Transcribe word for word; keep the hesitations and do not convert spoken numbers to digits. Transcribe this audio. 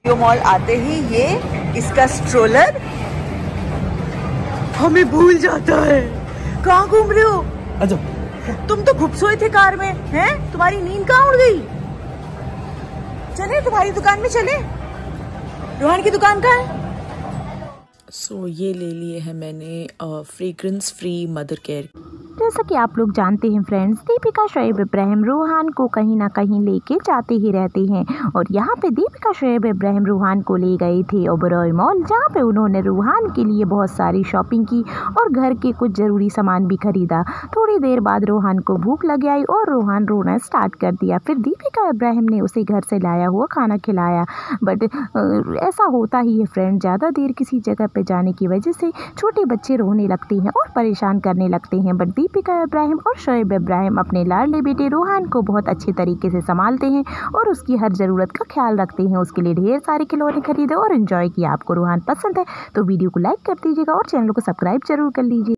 यो mall आते ही ये इसका स्ट्रोलर हमें भूल जाता है। कहाँ घूम रहे हो? अच्छा तुम तो घुप सोए थे कार में, हैं? तुम्हारी नींद कहाँ उड़ गई? चले तुम्हारी दुकान में चले। रोहन की दुकान कहाँ है? सो so, ये ले लिए है मैंने फ्रेग्रेंस फ्री मदर केयर। जैसा कि आप लोग जानते हैं फ्रेंड्स, दीपिका शोएब इब्राहिम रूहान को कहीं ना कहीं लेके जाते ही रहते हैं और यहाँ पे दीपिका शोएब इब्राहिम रूहान को ले गए थे ओबरॉय मॉल, जहाँ पे उन्होंने रूहान के लिए बहुत सारी शॉपिंग की और घर के कुछ ज़रूरी सामान भी खरीदा। थोड़ी देर बाद रूहान को भूख लग आई और रूहान रोना स्टार्ट कर दिया। फिर दीपिका इब्राहिम ने उसे घर से लाया हुआ खाना खिलाया। बट ऐसा होता ही है फ्रेंड, ज़्यादा देर किसी जगह पर जाने की वजह से छोटे बच्चे रोने लगते हैं और परेशान करने लगते हैं। बट दीपिका इब्राहिम और शोएब इब्राहिम अपने लाडले बेटे रोहान को बहुत अच्छे तरीके से संभालते हैं और उसकी हर ज़रूरत का ख्याल रखते हैं। उसके लिए ढेर सारे खिलौने खरीदे और एंजॉय किया। आपको रोहान पसंद है तो वीडियो को लाइक कर दीजिएगा और चैनल को सब्सक्राइब जरूर कर लीजिए।